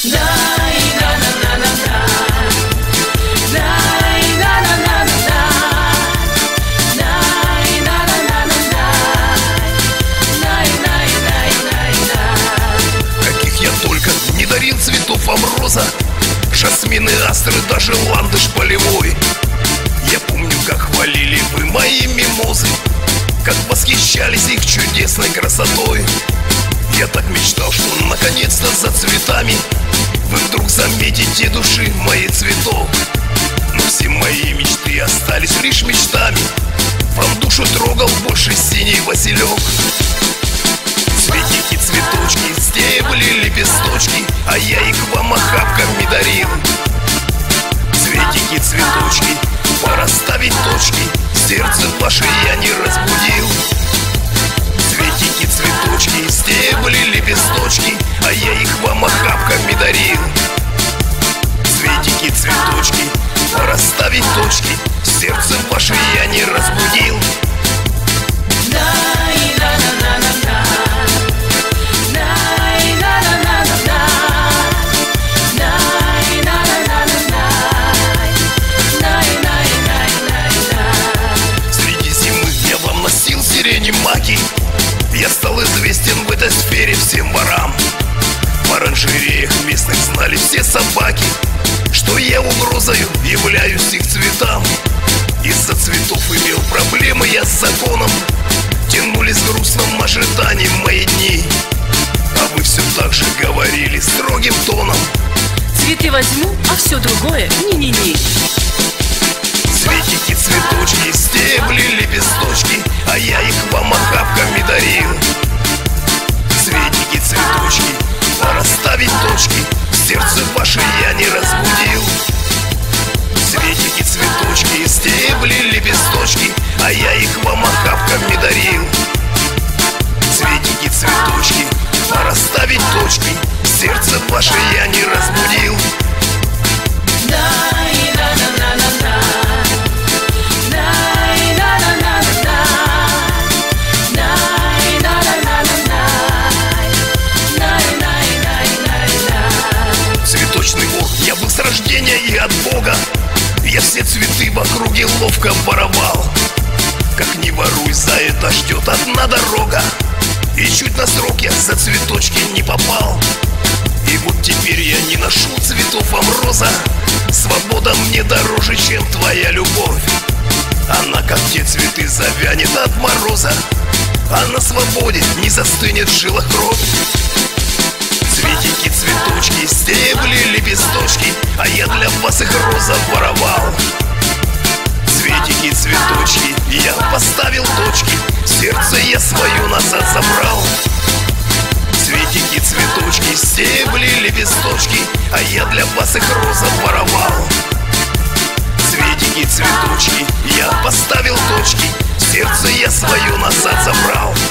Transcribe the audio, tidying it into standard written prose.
Каких я только не дарил цветов вам роза, жасмины, астры, даже ландыш полевой. Я помню, как хвалили вы мои мимозы, как восхищались их чудесной красотой. Я так мечтал, что наконец-то за цветами вы вдруг заметите души моей цветок. Но все мои мечты остались лишь мечтами. Вам душу трогал больше синий василек. Цветики, цветочки, стебли, лепесточки, а я их вам охапками дарил. Цветики, цветочки, пора ставить точки, сердце ваше я не разбудил. Цветики, цветочки, стебли, лепесточки, а я их вам охапками дарил. Цветики, цветочки, пора ставить точки, сердце ваше я не разбудил. Маки. Я стал известен в этой сфере всем ворам. В оранжереях местных знали все собаки, что я угрозою являюсь их цветам. Из-за цветов имел проблемы я с законом. Тянулись в грустном ожидании мои дни, а вы все так же говорили строгим тоном: цветы возьму, а все другое не-не-не. Цветики, цветочки, стебли, лепесточки, а я их вам охапками дарил. Цветики, цветочки, пора ставить точки, сердце ваше я не разбудил. Цветики, цветочки, стебли, лепесточки, а я их вам охапками дарил. Цветики, цветочки, пора ставить точки, сердце ваше я не разбудил. Цветочный вор, я был с рождения и от Бога. Я все цветы в округе ловко воровал. Как не воруй, за это ждет одна дорога. И чуть на срок я за цветочки не попал. И вот теперь я не ношу цветов вам роза. Свобода мне дороже, чем твоя любовь. Она, как те цветы, завянет от мороза, а на свободе не застынет в жилах кровь. Цветики, цветочки, стебли, лепесточки, а я для вас их роза воровал. Цветики, цветочки, я поставил точки, сердце я свое назад забрал. Цветики, цветочки, стебли, лепесточки, а я для вас их роза воровал. Цветики, цветочки, я поставил точки, сердце я свое назад забрал.